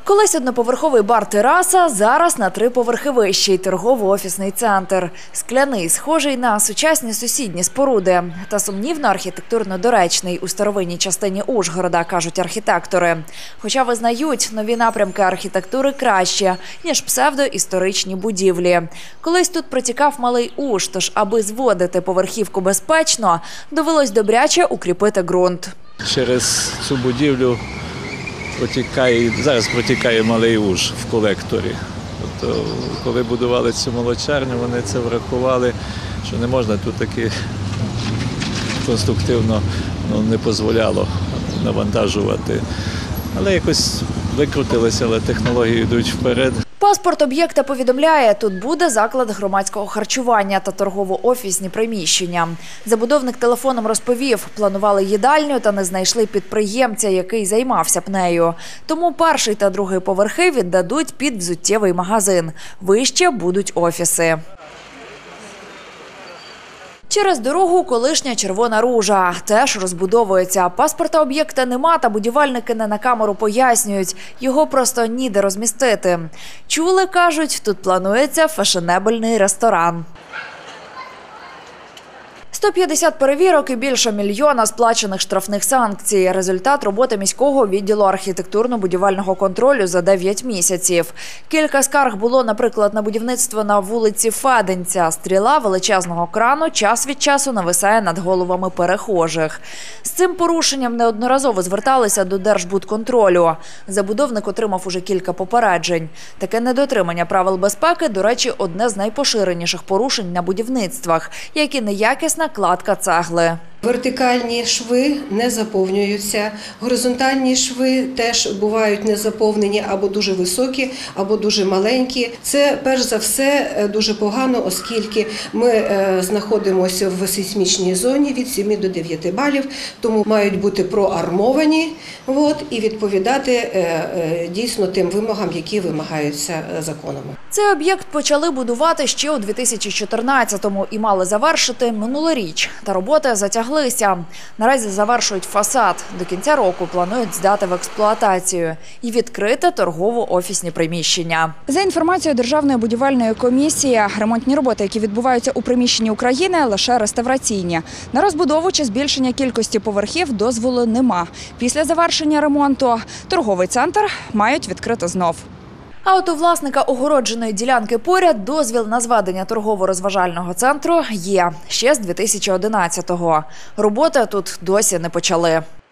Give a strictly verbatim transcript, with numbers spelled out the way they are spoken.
Колись одноповерховий бар-тераса, зараз на три поверхи вищий торгово-офісний центр. Скляний, схожий на сучасні сусідні споруди. Та сумнівно архітектурно доречний у старовинній частині Ужгорода, кажуть архітектори. Хоча визнають, нові напрямки архітектури краще, ніж псевдоісторичні будівлі. Колись тут протікав Малий Уж, тож аби зводити поверхівку безпечно, довелось добряче укріпити ґрунт. Через цю будівлю протікає, зараз протікає Малий Уж в колекторі. Тобто, коли будували цю молочарню, вони це врахували, що не можна тут таки конструктивно, ну, не дозволяло навантажувати. Але якось викрутилися, але технології йдуть вперед. Паспорт об'єкта повідомляє, тут буде заклад громадського харчування та торгово-офісні приміщення. Забудовник телефоном розповів, планували їдальню та не знайшли підприємця, який займався б нею. Тому перший та другий поверхи віддадуть під взуттєвий магазин. Вище будуть офіси. Через дорогу колишня Червона Ружа. Теж розбудовується. Паспорта об'єкта нема, та будівельники не на камеру пояснюють. Його просто ніде розмістити. Чули, кажуть, тут планується фешенебельний ресторан. сто п'ятдесят перевірок і більше мільйона сплачених штрафних санкцій. Результат роботи міського відділу архітектурно-будівельного контролю за дев'ять місяців. Кілька скарг було, наприклад, на будівництво на вулиці Феденця. Стріла величезного крану час від часу нависає над головами перехожих. З цим порушенням неодноразово зверталися до Держбудконтролю. Забудовник отримав уже кілька попереджень. Таке недотримання правил безпеки, до речі, одне з найпоширеніших порушень на будівництвах, як і неякісна кладка цегли. Вертикальні шви не заповнюються, горизонтальні шви теж бувають не заповнені або дуже високі, або дуже маленькі. Це, перш за все, дуже погано, оскільки ми знаходимося в сейсмічній зоні від семи до дев'яти балів, тому мають бути проармовані от, і відповідати дійсно тим вимогам, які вимагаються законами. Цей об'єкт почали будувати ще у дві тисячі чотирнадцятому і мали завершити минулоріч. Та роботи затягли. Наразі завершують фасад. До кінця року планують здати в експлуатацію і відкрити торгово-офісні приміщення. За інформацією Державної будівельної комісії, ремонтні роботи, які відбуваються у приміщенні України, лише реставраційні. На розбудову чи збільшення кількості поверхів дозволу нема. Після завершення ремонту торговий центр мають відкрити знов. А от у власника огородженої ділянки поряд дозвіл на зведення торгово-розважального центру є ще з дві тисячі одинадцятого. Роботи тут досі не почали.